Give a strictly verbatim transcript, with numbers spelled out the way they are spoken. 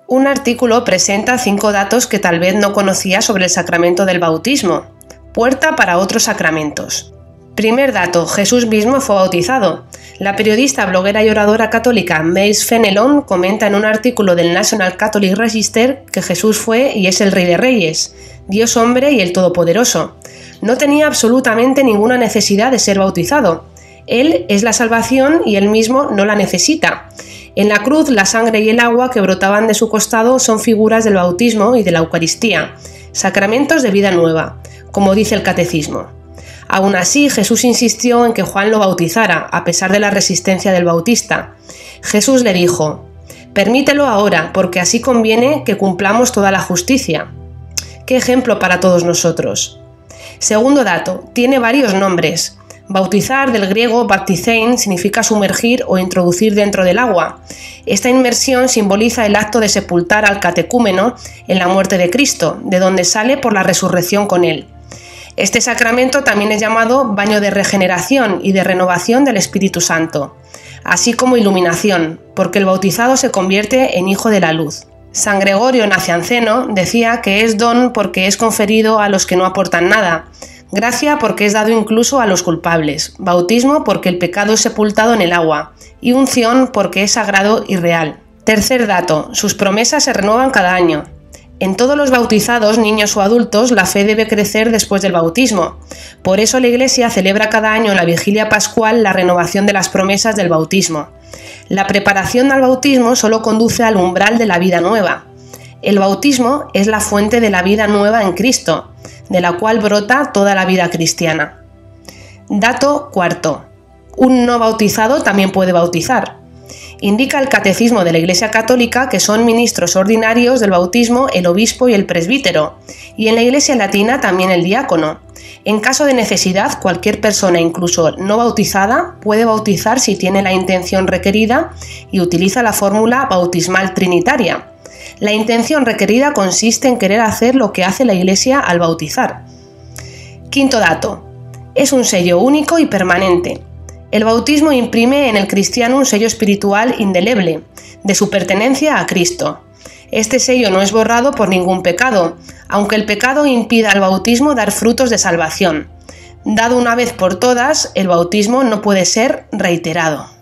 Un artículo presenta cinco datos que tal vez no conocía sobre el sacramento del bautismo. Puerta para otros sacramentos. Primer dato, Jesús mismo fue bautizado. La periodista, bloguera y oradora católica Mace Fenelon comenta en un artículo del National Catholic Register que Jesús fue y es el Rey de Reyes, Dios hombre y el Todopoderoso. No tenía absolutamente ninguna necesidad de ser bautizado. Él es la salvación y él mismo no la necesita. En la cruz, la sangre y el agua que brotaban de su costado son figuras del bautismo y de la Eucaristía, sacramentos de vida nueva, como dice el Catecismo. Aún así, Jesús insistió en que Juan lo bautizara, a pesar de la resistencia del bautista. Jesús le dijo: «Permítelo ahora, porque así conviene que cumplamos toda la justicia». ¡Qué ejemplo para todos nosotros! Segundo dato, tiene varios nombres. Bautizar, del griego baptizein, significa sumergir o introducir dentro del agua. Esta inmersión simboliza el acto de sepultar al catecúmeno en la muerte de Cristo, de donde sale por la resurrección con él. Este sacramento también es llamado baño de regeneración y de renovación del Espíritu Santo, así como iluminación, porque el bautizado se convierte en hijo de la luz. San Gregorio Nacianceno decía que es don porque es conferido a los que no aportan nada, gracia porque es dado incluso a los culpables, bautismo porque el pecado es sepultado en el agua, y unción porque es sagrado y real. Tercer dato, sus promesas se renuevan cada año. En todos los bautizados, niños o adultos, la fe debe crecer después del bautismo. Por eso la Iglesia celebra cada año en la vigilia pascual la renovación de las promesas del bautismo. La preparación al bautismo solo conduce al umbral de la vida nueva. El bautismo es la fuente de la vida nueva en Cristo, de la cual brota toda la vida cristiana. Dato cuarto. Un no bautizado también puede bautizar. Indica el Catecismo de la Iglesia Católica que son ministros ordinarios del bautismo el obispo y el presbítero, y en la Iglesia Latina también el diácono. En caso de necesidad, cualquier persona, incluso no bautizada, puede bautizar si tiene la intención requerida y utiliza la fórmula bautismal trinitaria. La intención requerida consiste en querer hacer lo que hace la Iglesia al bautizar. Quinto dato. Es un sello único y permanente. El bautismo imprime en el cristiano un sello espiritual indeleble, de su pertenencia a Cristo. Este sello no es borrado por ningún pecado, aunque el pecado impida al bautismo dar frutos de salvación. Dado una vez por todas, el bautismo no puede ser reiterado.